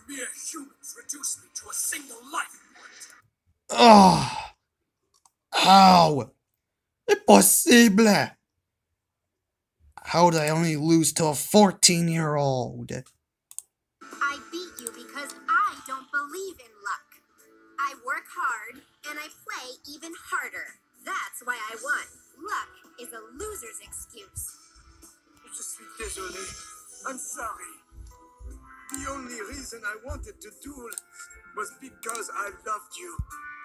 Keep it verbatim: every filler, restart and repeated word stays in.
Mere humans reduce me to a single life point. Oh, how? Impossible! How did I only lose to a fourteen-year-old? I beat you because I don't believe in luck. I work hard, and I play even harder. That's why I won. Luck is a loser's excuse. Je suis désolé. I'm sorry. The only reason I wanted to duel was because I loved you.